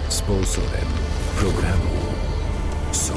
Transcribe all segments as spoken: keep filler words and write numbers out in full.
Sponsorem programu są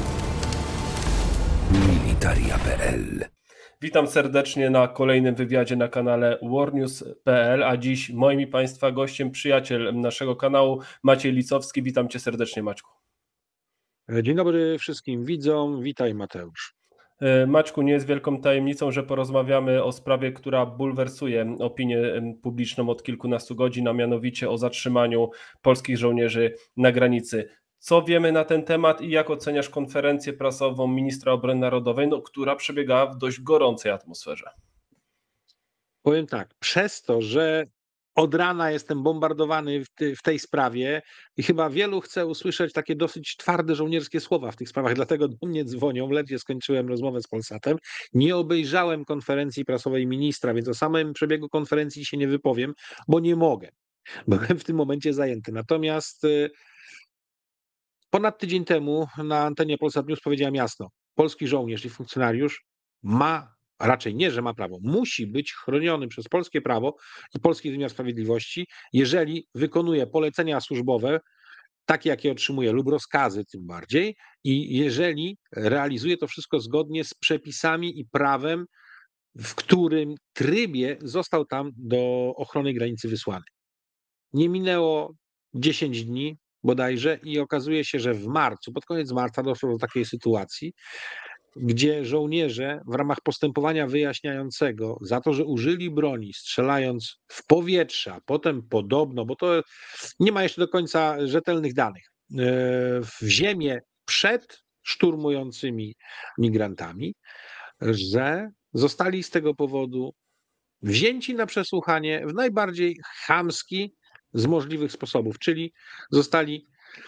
Militaria kropka pe el. Witam serdecznie na kolejnym wywiadzie na kanale warnews kropka pe el, a dziś moim i Państwa gościem przyjaciel naszego kanału Maciej Licowski. Witam Cię serdecznie, Maćku. Dzień dobry wszystkim widzom, witaj Mateusz. Maćku, nie jest wielką tajemnicą, że porozmawiamy o sprawie, która bulwersuje opinię publiczną od kilkunastu godzin, a mianowicie o zatrzymaniu polskich żołnierzy na granicy. Co wiemy na ten temat i jak oceniasz konferencję prasową ministra obrony narodowej, no, która przebiegała w dość gorącej atmosferze? Powiem tak, przez to, że od rana jestem bombardowany w, ty, w tej sprawie i chyba wielu chce usłyszeć takie dosyć twarde żołnierskie słowa w tych sprawach, dlatego do mnie dzwonią. Ledwie skończyłem rozmowę z Polsatem. Nie obejrzałem konferencji prasowej ministra, więc o samym przebiegu konferencji się nie wypowiem, bo nie mogę. Byłem w tym momencie zajęty. Natomiast y, ponad tydzień temu na antenie Polsat News powiedziałem jasno, polski żołnierz i funkcjonariusz ma, a raczej nie, że ma prawo, musi być chroniony przez polskie prawo i polski wymiar sprawiedliwości, jeżeli wykonuje polecenia służbowe, takie jakie otrzymuje, lub rozkazy tym bardziej, i jeżeli realizuje to wszystko zgodnie z przepisami i prawem, w którym trybie został tam do ochrony granicy wysłany. Nie minęło dziesięć dni bodajże i okazuje się, że w marcu, pod koniec marca doszło do takiej sytuacji, gdzie żołnierze w ramach postępowania wyjaśniającego za to, że użyli broni, strzelając w powietrze, a potem podobno, bo to nie ma jeszcze do końca rzetelnych danych, w ziemię przed szturmującymi migrantami, że zostali z tego powodu wzięci na przesłuchanie w najbardziej chamski z możliwych sposobów, czyli zostali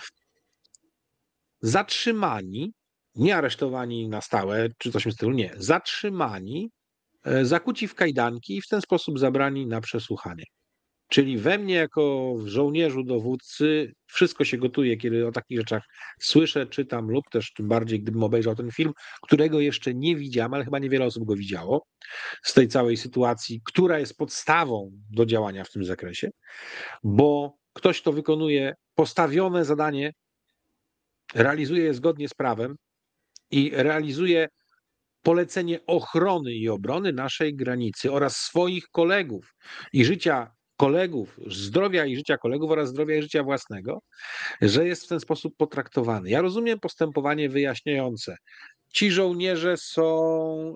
zatrzymani, nie aresztowani na stałe, czy coś w tym stylu, nie, zatrzymani, zakuci w kajdanki i w ten sposób zabrani na przesłuchanie. Czyli we mnie jako żołnierzu, dowódcy wszystko się gotuje, kiedy o takich rzeczach słyszę, czytam lub też tym bardziej, gdybym obejrzał ten film, którego jeszcze nie widziałem, ale chyba niewiele osób go widziało, z tej całej sytuacji, która jest podstawą do działania w tym zakresie, bo ktoś, kto wykonuje postawione zadanie, realizuje je zgodnie z prawem i realizuje polecenie ochrony i obrony naszej granicy oraz swoich kolegów i życia kolegów, zdrowia i życia kolegów oraz zdrowia i życia własnego, że jest w ten sposób potraktowany. Ja rozumiem postępowanie wyjaśniające. Ci żołnierze są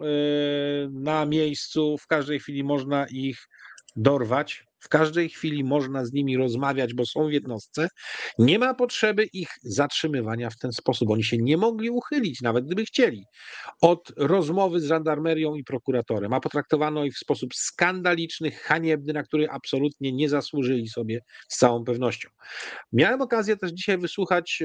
na miejscu, w każdej chwili można ich dorwać, w każdej chwili można z nimi rozmawiać, bo są w jednostce. Nie ma potrzeby ich zatrzymywania w ten sposób. Oni się nie mogli uchylić, nawet gdyby chcieli, od rozmowy z żandarmerią i prokuratorem, a potraktowano ich w sposób skandaliczny, haniebny, na który absolutnie nie zasłużyli sobie z całą pewnością. Miałem okazję też dzisiaj wysłuchać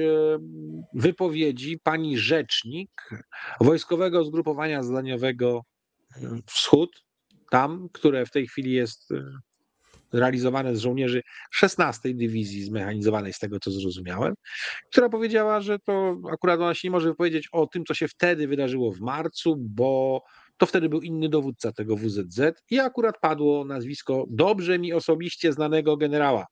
wypowiedzi pani rzecznik Wojskowego Zgrupowania Zadaniowego Wschód, tam, które w tej chwili jest realizowane z żołnierzy szesnastej Dywizji Zmechanizowanej, z tego co zrozumiałem, która powiedziała, że to akurat ona się nie może wypowiedzieć o tym, co się wtedy wydarzyło w marcu, bo to wtedy był inny dowódca tego W Z Z i akurat padło nazwisko dobrze mi osobiście znanego generała.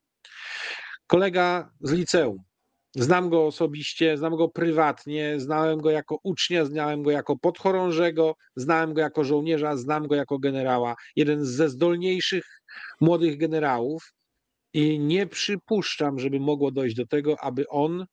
Kolega z liceum. Znam go osobiście, znam go prywatnie, znałem go jako ucznia, znałem go jako podchorążego, znałem go jako żołnierza, znam go jako generała. Jeden ze zdolniejszych młodych generałów i nie przypuszczam, żeby mogło dojść do tego, aby on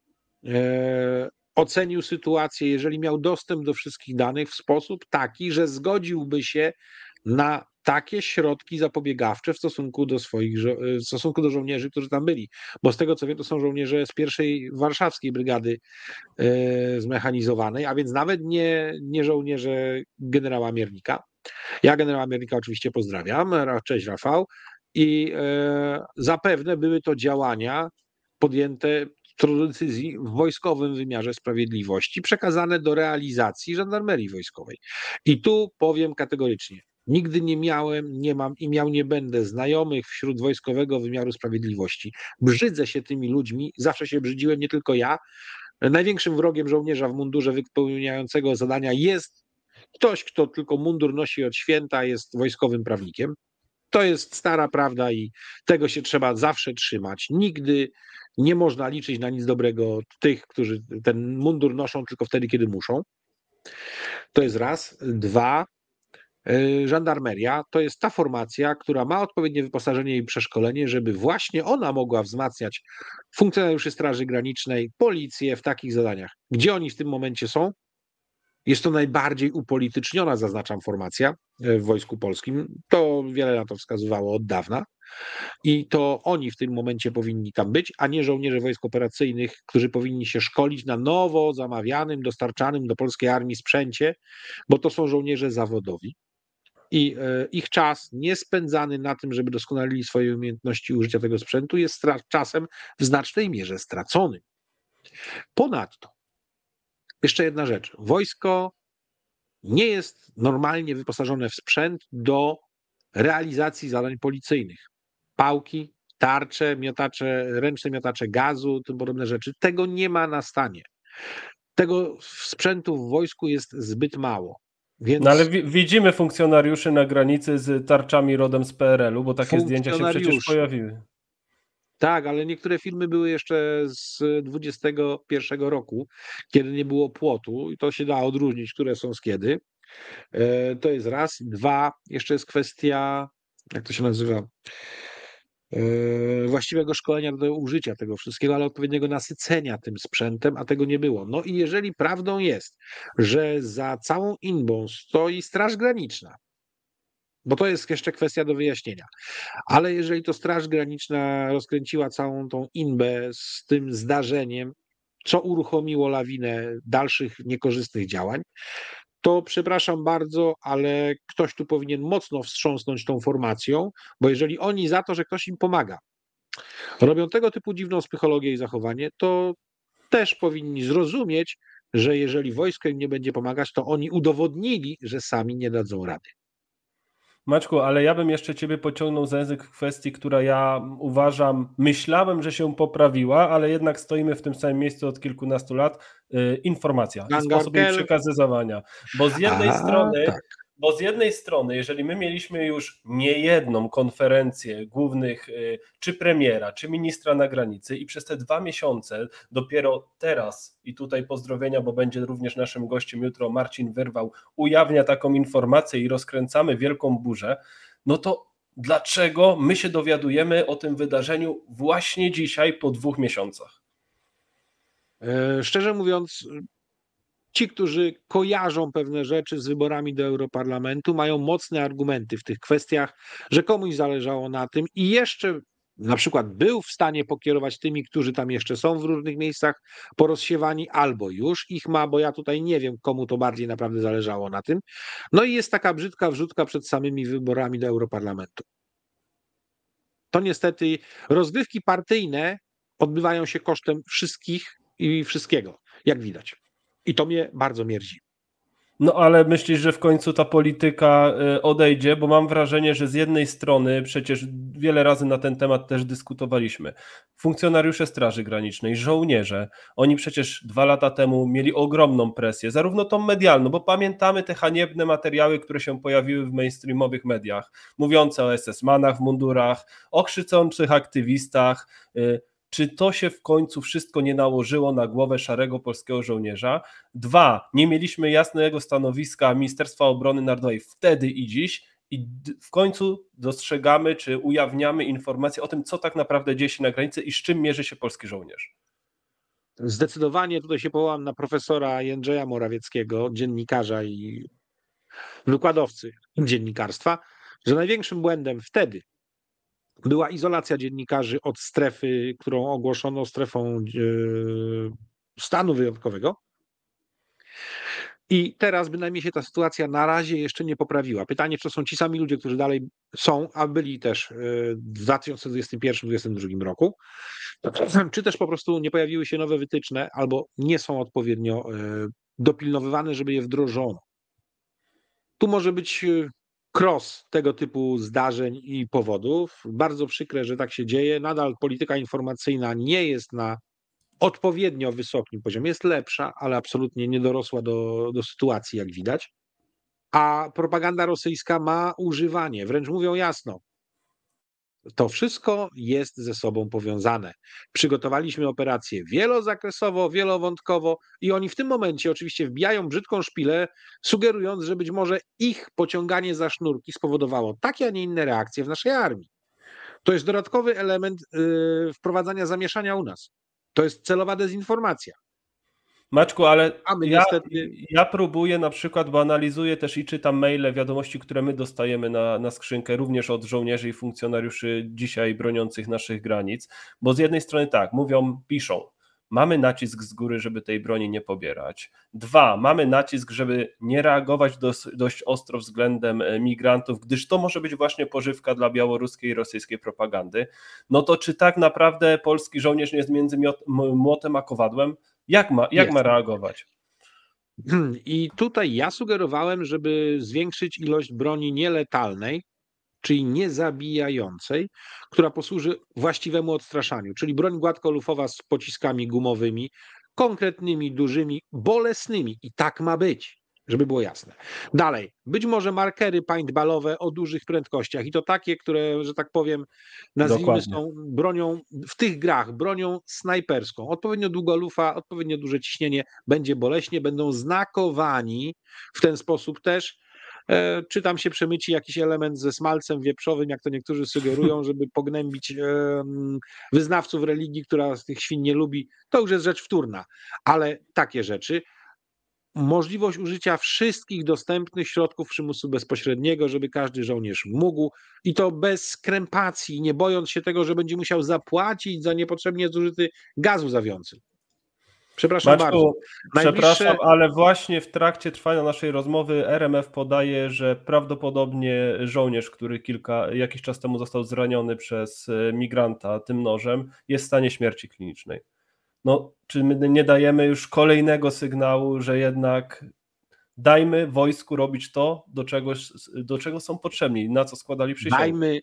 e, ocenił sytuację, jeżeli miał dostęp do wszystkich danych w sposób taki, że zgodziłby się na takie środki zapobiegawcze w stosunku do swoich, w stosunku do żołnierzy, którzy tam byli. Bo z tego co wiem, to są żołnierze z pierwszej warszawskiej brygady e, zmechanizowanej, a więc nawet nie, nie żołnierze generała Miernika. Ja generała Miernika oczywiście pozdrawiam, cześć Rafał, i e, zapewne były to działania podjęte do decyzji w wojskowym wymiarze sprawiedliwości, przekazane do realizacji żandarmerii wojskowej. I tu powiem kategorycznie, nigdy nie miałem, nie mam i miał nie będę znajomych wśród wojskowego wymiaru sprawiedliwości. Brzydzę się tymi ludźmi, zawsze się brzydziłem, nie tylko ja. Największym wrogiem żołnierza w mundurze wypełniającego zadania jest ktoś, kto tylko mundur nosi od święta, jest wojskowym prawnikiem. To jest stara prawda i tego się trzeba zawsze trzymać. Nigdy nie można liczyć na nic dobrego od tych, którzy ten mundur noszą tylko wtedy, kiedy muszą. To jest raz. Dwa. y, Żandarmeria to jest ta formacja, która ma odpowiednie wyposażenie i przeszkolenie, żeby właśnie ona mogła wzmacniać funkcjonariuszy Straży Granicznej, policję w takich zadaniach. Gdzie oni w tym momencie są? Jest to najbardziej upolityczniona, zaznaczam, formacja e, w Wojsku Polskim. To wiele na to wskazywało od dawna. I to oni w tym momencie powinni tam być, a nie żołnierze wojsk operacyjnych, którzy powinni się szkolić na nowo zamawianym, dostarczanym do polskiej armii sprzęcie, bo to są żołnierze zawodowi. I e, ich czas nie spędzany na tym, żeby doskonalili swoje umiejętności użycia tego sprzętu, jest stra- czasem w znacznej mierze stracony. Ponadto, jeszcze jedna rzecz. Wojsko nie jest normalnie wyposażone w sprzęt do realizacji zadań policyjnych. Pałki, tarcze, miotacze, ręczne miotacze gazu, tym podobne rzeczy. Tego nie ma na stanie. Tego sprzętu w wojsku jest zbyt mało. Więc No ale wi- widzimy funkcjonariuszy na granicy z tarczami rodem z P R L u, bo takie zdjęcia się przecież funkcjonariuszy. pojawiły. Tak, ale niektóre filmy były jeszcze z dwudziestego pierwszego roku, kiedy nie było płotu i to się da odróżnić, które są z kiedy. E, To jest raz. Dwa, jeszcze jest kwestia, jak to się nazywa, e, właściwego szkolenia do użycia tego wszystkiego, ale odpowiedniego nasycenia tym sprzętem, a tego nie było. No i jeżeli prawdą jest, że za całą inbą stoi Straż Graniczna, bo to jest jeszcze kwestia do wyjaśnienia, ale jeżeli to Straż Graniczna rozkręciła całą tą inbę z tym zdarzeniem, co uruchomiło lawinę dalszych niekorzystnych działań, to przepraszam bardzo, ale ktoś tu powinien mocno wstrząsnąć tą formacją, bo jeżeli oni za to, że ktoś im pomaga, robią tego typu dziwną psychologię i zachowanie, to też powinni zrozumieć, że jeżeli wojsko im nie będzie pomagać, to oni udowodnili, że sami nie dadzą rady. Maćku, ale ja bym jeszcze ciebie pociągnął za język w kwestii, która ja uważam, myślałem, że się poprawiła, ale jednak stoimy w tym samym miejscu od kilkunastu lat. Yy, informacja i sposób jej Angarkel. przekazywania. Bo z jednej A, strony, tak. bo z jednej strony, jeżeli my mieliśmy już niejedną konferencję głównych, yy, czy premiera, czy ministra na granicy i przez te dwa miesiące dopiero teraz, i tutaj pozdrowienia, bo będzie również naszym gościem jutro Marcin Wyrwał, ujawnia taką informację i rozkręcamy wielką burzę, no to dlaczego my się dowiadujemy o tym wydarzeniu właśnie dzisiaj po dwóch miesiącach? E, Szczerze mówiąc, ci, którzy kojarzą pewne rzeczy z wyborami do Europarlamentu, mają mocne argumenty w tych kwestiach, że komuś zależało na tym i jeszcze na przykład był w stanie pokierować tymi, którzy tam jeszcze są w różnych miejscach porozsiewani, albo już ich ma, bo ja tutaj nie wiem, komu to bardziej naprawdę zależało na tym. No i jest taka brzydka wrzutka przed samymi wyborami do Europarlamentu. To niestety rozgrywki partyjne odbywają się kosztem wszystkich i wszystkiego, jak widać. I to mnie bardzo mierzi. No ale myślisz, że w końcu ta polityka y, odejdzie, bo mam wrażenie, że z jednej strony, przecież wiele razy na ten temat też dyskutowaliśmy, funkcjonariusze Straży Granicznej, żołnierze, oni przecież dwa lata temu mieli ogromną presję, zarówno tą medialną, bo pamiętamy te haniebne materiały, które się pojawiły w mainstreamowych mediach, mówiące o es es manach w mundurach, o krzyczących aktywistach. y, Czy to się w końcu wszystko nie nałożyło na głowę szarego polskiego żołnierza? Dwa, nie mieliśmy jasnego stanowiska Ministerstwa Obrony Narodowej wtedy i dziś i d- w końcu dostrzegamy czy ujawniamy informacje o tym, co tak naprawdę dzieje się na granicy i z czym mierzy się polski żołnierz. Zdecydowanie tutaj się powołam na profesora Jędrzeja Morawieckiego, dziennikarza i wykładowcy dziennikarstwa, że największym błędem wtedy była izolacja dziennikarzy od strefy, którą ogłoszono strefą e, stanu wyjątkowego. I teraz bynajmniej się ta sytuacja na razie jeszcze nie poprawiła. Pytanie, czy to są ci sami ludzie, którzy dalej są, a byli też e, w dwa tysiące dwudziestym pierwszym dwudziestym drugim roku, czy też po prostu nie pojawiły się nowe wytyczne albo nie są odpowiednio e, dopilnowywane, żeby je wdrożono. Tu może być e, cross tego typu zdarzeń i powodów. Bardzo przykre, że tak się dzieje. Nadal polityka informacyjna nie jest na odpowiednio wysokim poziomie. Jest lepsza, ale absolutnie nie dorosła do, do sytuacji, jak widać. A propaganda rosyjska ma używanie, wręcz mówią jasno, to wszystko jest ze sobą powiązane. Przygotowaliśmy operację wielozakresowo, wielowątkowo i oni w tym momencie oczywiście wbijają brzydką szpilę, sugerując, że być może ich pociąganie za sznurki spowodowało takie, a nie inne reakcje w naszej armii. To jest dodatkowy element yy, wprowadzania zamieszania u nas. To jest celowa dezinformacja. Maćku, ale A my ja, niestety... ja próbuję na przykład, bo analizuję też i czytam maile, wiadomości, które my dostajemy na, na skrzynkę, również od żołnierzy i funkcjonariuszy dzisiaj broniących naszych granic, bo z jednej strony tak, mówią, piszą, mamy nacisk z góry, żeby tej broni nie pobierać. Dwa, mamy nacisk, żeby nie reagować dość, dość ostro względem migrantów, gdyż to może być właśnie pożywka dla białoruskiej i rosyjskiej propagandy. No to czy tak naprawdę polski żołnierz nie jest między młotem a kowadłem? Jak ma, jak ma reagować? I tutaj ja sugerowałem, żeby zwiększyć ilość broni nieletalnej, czyli niezabijającej, która posłuży właściwemu odstraszaniu, czyli broń gładkolufowa z pociskami gumowymi, konkretnymi, dużymi, bolesnymi i tak ma być, żeby było jasne. Dalej, być może markery paintballowe o dużych prędkościach i to takie, które, że tak powiem, nazwijmy Dokładnie. są bronią, w tych grach, bronią snajperską. Odpowiednio długa lufa, odpowiednio duże ciśnienie, będzie boleśnie, będą znakowani w ten sposób też. E, czy tam się przemyci jakiś element ze smalcem wieprzowym, jak to niektórzy sugerują, żeby pognębić e, wyznawców religii, która z tych świn nie lubi, to już jest rzecz wtórna. Ale takie rzeczy, możliwość użycia wszystkich dostępnych środków przymusu bezpośredniego, żeby każdy żołnierz mógł i to bez krępacji, nie bojąc się tego, że będzie musiał zapłacić za niepotrzebnie zużyty gaz łzawiący. Przepraszam Maćku, bardzo. przepraszam, Najbliższe... ale właśnie w trakcie trwania naszej rozmowy R M F podaje, że prawdopodobnie żołnierz, który kilka, jakiś czas temu został zraniony przez migranta tym nożem, jest w stanie śmierci klinicznej. No, czy my nie dajemy już kolejnego sygnału, że jednak dajmy wojsku robić to, do czego, do czego są potrzebni, na co składali przysięgę? Dajmy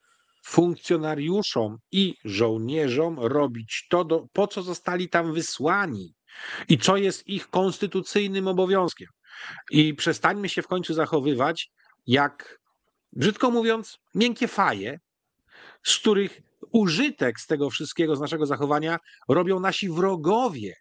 funkcjonariuszom i żołnierzom robić to, do, po co zostali tam wysłani i co jest ich konstytucyjnym obowiązkiem. I przestańmy się w końcu zachowywać jak, brzydko mówiąc, miękkie faje, z których użytek z tego wszystkiego, z naszego zachowania robią nasi wrogowie.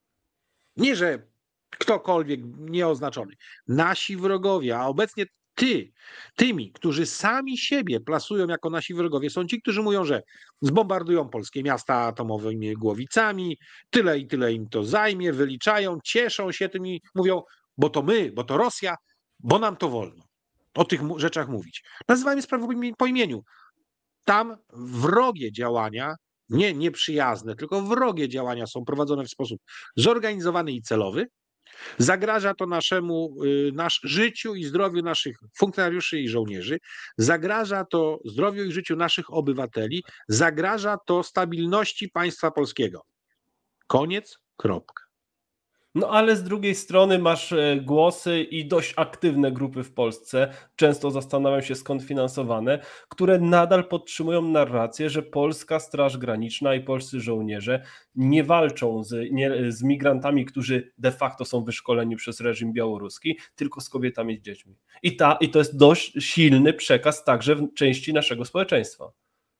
Nie, że ktokolwiek nieoznaczony. Nasi wrogowie, a obecnie ty, tymi, którzy sami siebie plasują jako nasi wrogowie, są ci, którzy mówią, że zbombardują polskie miasta atomowymi głowicami, tyle i tyle im to zajmie, wyliczają, cieszą się tym i mówią, bo to my, bo to Rosja, bo nam to wolno o tych rzeczach mówić. Nazywajmy sprawę po imieniu. Tam wrogie działania, nie nieprzyjazne, tylko wrogie działania są prowadzone w sposób zorganizowany i celowy. Zagraża to naszemu nasz życiu i zdrowiu naszych funkcjonariuszy i żołnierzy, zagraża to zdrowiu i życiu naszych obywateli, zagraża to stabilności państwa polskiego. Koniec, kropka. No ale z drugiej strony masz głosy i dość aktywne grupy w Polsce, często zastanawiam się skąd finansowane, które nadal podtrzymują narrację, że polska Straż Graniczna i polscy żołnierze nie walczą z, nie, z migrantami, którzy de facto są wyszkoleni przez reżim białoruski, tylko z kobietami i z dziećmi. I, ta, i to jest dość silny przekaz także w części naszego społeczeństwa.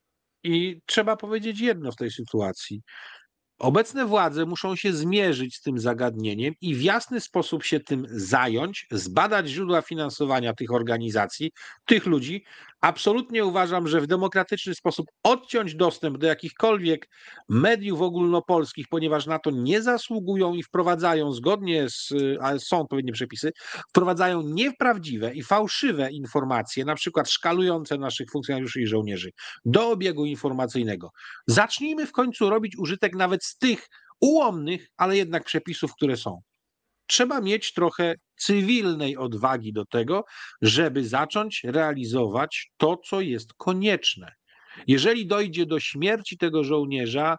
I trzeba powiedzieć jedno w tej sytuacji. Obecne władze muszą się zmierzyć z tym zagadnieniem i w jasny sposób się tym zająć, zbadać źródła finansowania tych organizacji, tych ludzi. Absolutnie uważam, że w demokratyczny sposób odciąć dostęp do jakichkolwiek mediów ogólnopolskich, ponieważ na to nie zasługują i wprowadzają, zgodnie z, ale są odpowiednie przepisy, wprowadzają nieprawdziwe i fałszywe informacje, na przykład szkalujące naszych funkcjonariuszy i żołnierzy do obiegu informacyjnego. Zacznijmy w końcu robić użytek nawet z tych ułomnych, ale jednak przepisów, które są. Trzeba mieć trochę cywilnej odwagi do tego, żeby zacząć realizować to, co jest konieczne. Jeżeli dojdzie do śmierci tego żołnierza,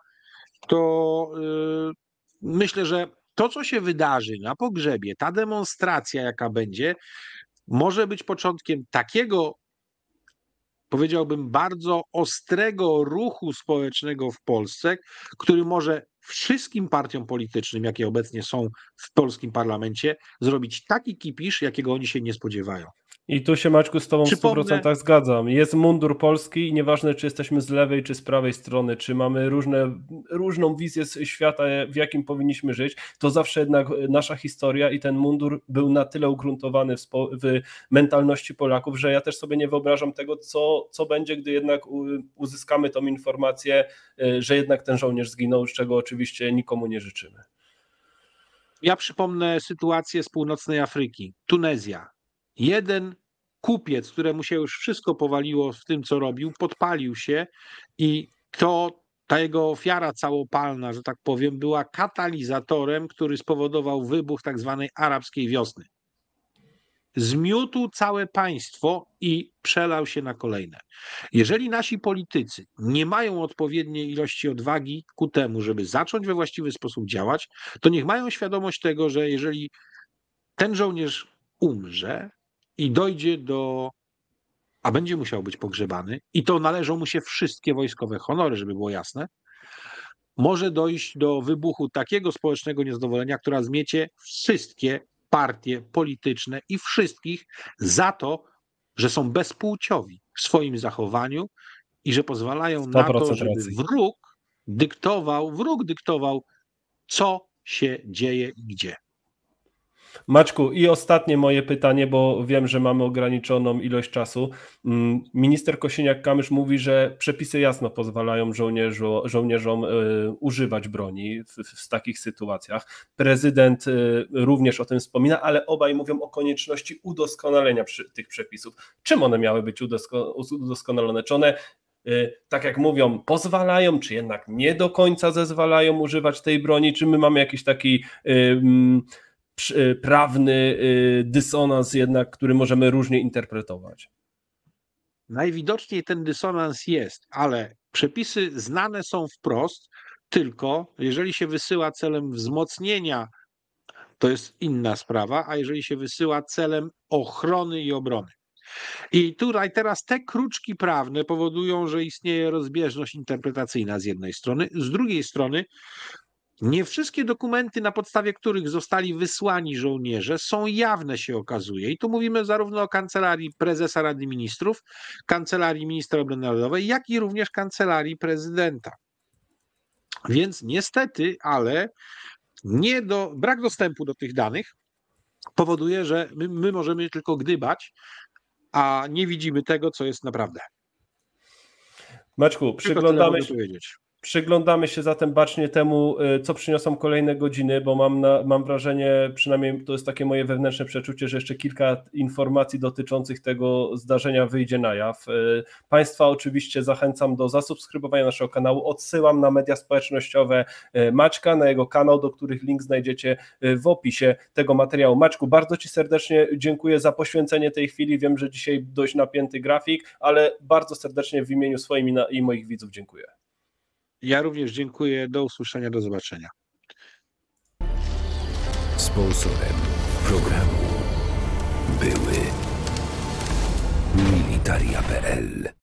to yy, myślę, że to, co się wydarzy na pogrzebie, ta demonstracja, jaka będzie, może być początkiem takiego, powiedziałbym, bardzo ostrego ruchu społecznego w Polsce, który może wszystkim partiom politycznym, jakie obecnie są w polskim parlamencie, zrobić taki kipisz, jakiego oni się nie spodziewają. I tu się, Maćku, z tobą w stu Przypomnę- procentach zgadzam. Jest mundur polski i nieważne, czy jesteśmy z lewej, czy z prawej strony, czy mamy różne, różną wizję z świata, w jakim powinniśmy żyć, to zawsze jednak nasza historia i ten mundur był na tyle ugruntowany w, spo, w mentalności Polaków, że ja też sobie nie wyobrażam tego, co, co będzie, gdy jednak u, uzyskamy tą informację, że jednak ten żołnierz zginął, z czego oczywiście nikomu nie życzymy. Ja przypomnę sytuację z północnej Afryki. Tunezja. Jeden kupiec, któremu się już wszystko powaliło w tym, co robił, podpalił się i to ta jego ofiara całopalna, że tak powiem, była katalizatorem, który spowodował wybuch tak zwanej arabskiej wiosny. Zmiótł całe państwo i przelał się na kolejne. Jeżeli nasi politycy nie mają odpowiedniej ilości odwagi ku temu, żeby zacząć we właściwy sposób działać, to niech mają świadomość tego, że jeżeli ten żołnierz umrze i dojdzie do, a będzie musiał być pogrzebany, i to należą mu się wszystkie wojskowe honory, żeby było jasne, może dojść do wybuchu takiego społecznego niezadowolenia, która zmiecie wszystkie partie polityczne i wszystkich za to, że są bezpłciowi w swoim zachowaniu i że pozwalają na to, żeby racji. wróg dyktował, wróg dyktował, co się dzieje i gdzie. Maćku, i ostatnie moje pytanie, bo wiem, że mamy ograniczoną ilość czasu. Minister Kosiniak-Kamysz mówi, że przepisy jasno pozwalają żołnierzu, żołnierzom y, używać broni w, w takich sytuacjach. Prezydent y, również o tym wspomina, ale obaj mówią o konieczności udoskonalenia przy, tych przepisów. Czym one miały być udosko, udoskonalone? Czy one, y, tak jak mówią, pozwalają, czy jednak nie do końca zezwalają używać tej broni? Czy my mamy jakiś taki... Y, prawny dysonans jednak, który możemy różnie interpretować? Najwidoczniej ten dysonans jest, ale przepisy znane są wprost, tylko jeżeli się wysyła celem wzmocnienia, to jest inna sprawa, a jeżeli się wysyła celem ochrony i obrony. I tutaj teraz te kruczki prawne powodują, że istnieje rozbieżność interpretacyjna z jednej strony, z drugiej strony nie wszystkie dokumenty, na podstawie których zostali wysłani żołnierze, są jawne, się okazuje. I tu mówimy zarówno o Kancelarii Prezesa Rady Ministrów, Kancelarii Ministra Obrony Narodowej, jak i również Kancelarii Prezydenta. Więc niestety, ale nie do, brak dostępu do tych danych powoduje, że my, my możemy tylko gdybać, a nie widzimy tego, co jest naprawdę. Maćku, przyglądamy się... powiedzieć. Przyglądamy się zatem bacznie temu, co przyniosą kolejne godziny, bo mam, na, mam wrażenie, przynajmniej to jest takie moje wewnętrzne przeczucie, że jeszcze kilka informacji dotyczących tego zdarzenia wyjdzie na jaw. Państwa oczywiście zachęcam do zasubskrybowania naszego kanału, odsyłam na media społecznościowe Maćka, na jego kanał, do których link znajdziecie w opisie tego materiału. Maćku, bardzo Ci serdecznie dziękuję za poświęcenie tej chwili, wiem, że dzisiaj dość napięty grafik, ale bardzo serdecznie w imieniu swoim i moich widzów dziękuję. Ja również dziękuję. Do usłyszenia, do zobaczenia. Sponsorem programu były Militaria kropka p l.